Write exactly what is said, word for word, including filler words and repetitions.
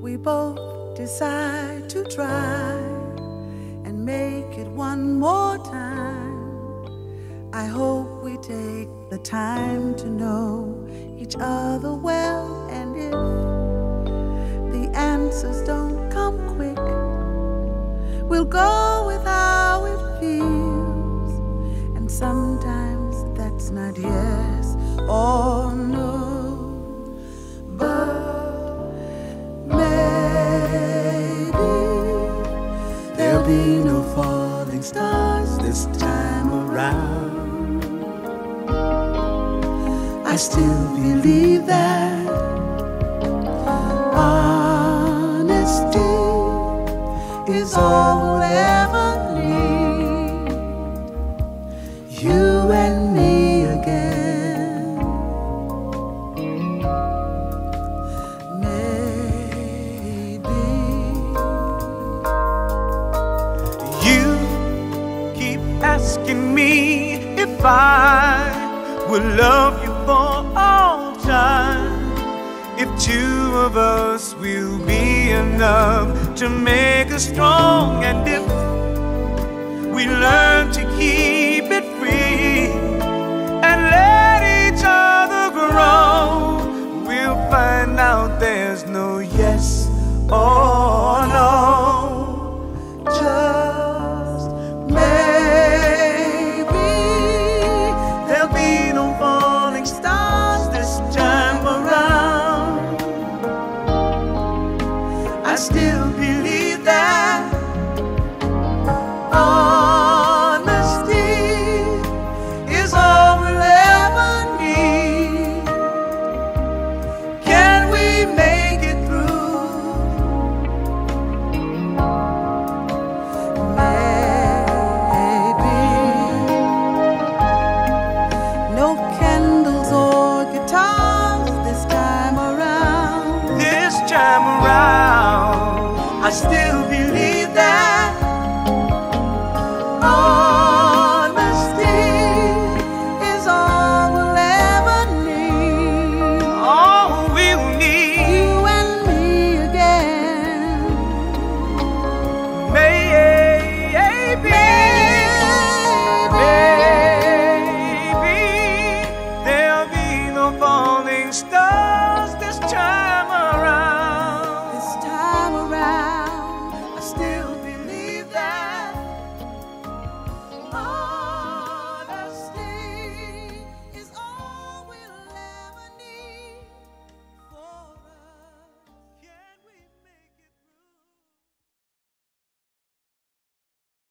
we both decide to try and make it one more time, I hope we take the time to know each other well. And if the answers don't come quick, we'll go with how it feels. And sometimes that's not yes or no, but maybe there'll be no falling stars this time around. I still believe that honesty is all we'll ever need. You and me again. Maybe you keep asking me if I will love you for all time. If two of us will be enough to make us strong, and if we learn to keep it free and let each other grow, we'll find out there's no yes or no, just maybe there'll be no falling stars this time around. I still believe that honesty is all we'll ever need. Can we make it through? Maybe no candles or guitars this time around. this time around. I still believe